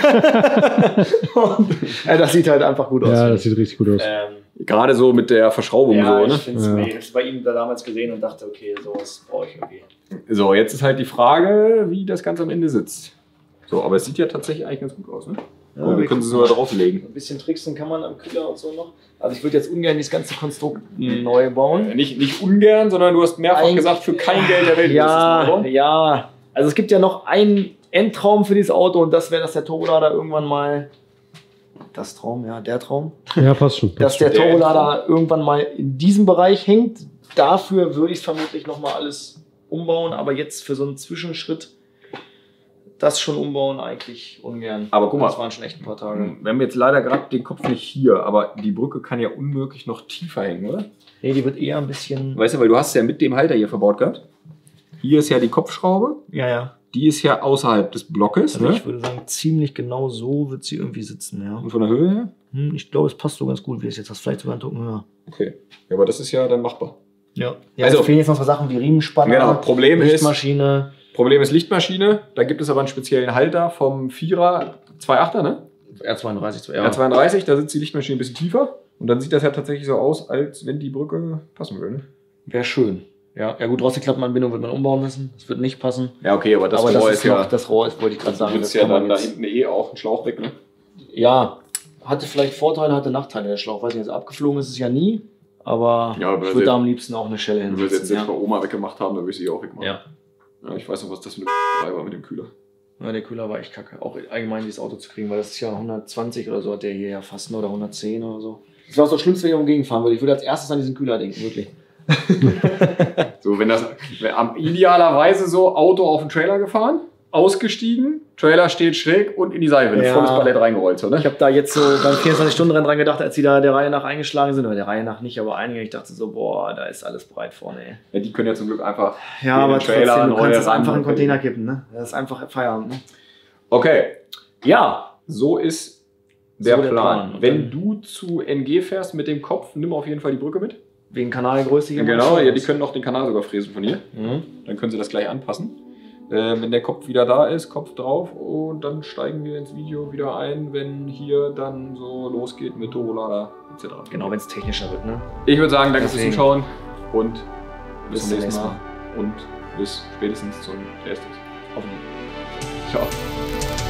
Und, ja, das sieht halt einfach gut aus. Ja, das sieht richtig gut aus. ähm, Gerade so mit der Verschraubung ja, so, ich ne? finde es Ja. mega. Ich habe es bei ihm da damals gesehen und dachte, okay, sowas brauche ich irgendwie. So, jetzt ist halt die Frage, wie das Ganze am Ende sitzt. So, aber es sieht ja tatsächlich eigentlich ganz gut aus, ne? Ja, Und wir wir können es gucken sogar drauflegen. Ein bisschen tricksen kann man am Kühler und so noch. Also ich würde jetzt ungern das ganze Konstrukt neu bauen. Nicht, nicht ungern, sondern du hast mehrfach Eigentlich- gesagt, für kein Geld der Welt würdest du es Ja, neu bauen. ja. Also es gibt ja noch einen Endtraum für dieses Auto und das wäre, dass der Turbolader irgendwann mal... Das Traum, ja, der Traum. Ja, passt schon. Dass Passt der Der Turbolader irgendwann mal in diesem Bereich hängt. Dafür würde ich es vermutlich nochmal alles umbauen. Aber jetzt für so einen Zwischenschritt das schon umbauen eigentlich ungern. Aber guck mal. Das waren schon echt ein paar Tage. Wir haben jetzt leider gerade den Kopf nicht hier, aber die Brücke kann ja unmöglich noch tiefer hängen, oder? Nee, die wird eher ein bisschen... Weißt du, weil du hast ja mit dem Halter hier verbaut gehabt. Hier ist ja die Kopfschraube, Ja, ja. die ist ja außerhalb des Blockes, Also ne? ich würde sagen, ziemlich genau so wird sie irgendwie sitzen, ja. Und von der Höhe her? Hm, ich glaube, es passt so ganz gut, wie es jetzt hast. Vielleicht sogar einen Tucken höher. Okay. Ja, aber das ist ja dann machbar. Ja. Ja, Also- also fehlen jetzt noch so Sachen wie Riemenspanner, Genau, Problem ist- Lichtmaschine. Problem ist Lichtmaschine, da gibt es aber einen speziellen Halter vom Vierer, zwei Komma achter, ne? R zweiunddreißig, R zweiunddreißig, da sitzt die Lichtmaschine ein bisschen tiefer. Und dann sieht das ja tatsächlich so aus, als wenn die Brücke passen würde. Ne? Wäre schön. Ja, ja gut, Rausgeklapptenanbindung wird man umbauen müssen. Das wird nicht passen. Ja, okay, aber das Aber Rohr das ist, ist ja. noch, das Rohr ist, wollte ich gerade sagen. Du Das ja kann man dann da jetzt, hinten eh auch einen Schlauch weg, ne? ja, hatte vielleicht Vorteile, hatte Nachteile, der Schlauch. Weiß nicht, also abgeflogen ist es ja nie. Aber Ja, aber ich sehr- würde da am liebsten auch eine Schelle Wenn wir es jetzt hinsetzen. selbst bei Ja. Oma weggemacht haben, dann würde ich sie auch wegmachen. Ja. Ja, ich weiß noch, was das für eine war mit dem Kühler. Ja, der Kühler war echt kacke. Auch allgemein dieses Auto zu kriegen, weil das ist ja hundertzwanzig oder so, hat der hier ja fast nur, oder hundertzehn oder so. Das war auch das Schlimmste, wenn ich umgegen fahren würde. Ich würde als erstes an diesen Kühler denken, wirklich. So, wenn das wenn am idealerweise so Auto auf den Trailer gefahren, ausgestiegen, Trailer steht schräg und in die Seilwinde, Ja. volles Ballett reingerollt, so, ne? Ich habe da jetzt so beim vierundzwanzig-Stunden-Rennen dran gedacht, als die da der Reihe nach eingeschlagen sind, oder der Reihe nach nicht, aber einige, ich dachte so, boah, da ist alles breit vorne, ey. Ja, die können ja zum Glück einfach. Ja, in aber den Trailer trotzdem, du neu kannst es ran einfach in den und Container kippen, ne? Das ist einfach Feierabend, ne? Okay. Ja, So ist der, So der Plan. Plan. Wenn du zu N G fährst mit dem Kopf, nimm auf jeden Fall die Brücke mit. Wegen Kanalgröße hier. Genau, ja, die können auch den Kanal sogar fräsen von hier. Mhm. Dann können sie das gleich anpassen. Äh, wenn der Kopf wieder da ist, Kopf drauf und dann steigen wir ins Video wieder ein, wenn hier dann so losgeht mit Turbolader et cetera. Genau, wenn es technischer wird, ne? Ich würde sagen, danke Deswegen. fürs Zuschauen und bis, Bis zum nächsten zum Mal. Und bis spätestens zum Test. Hoffentlich. Ciao.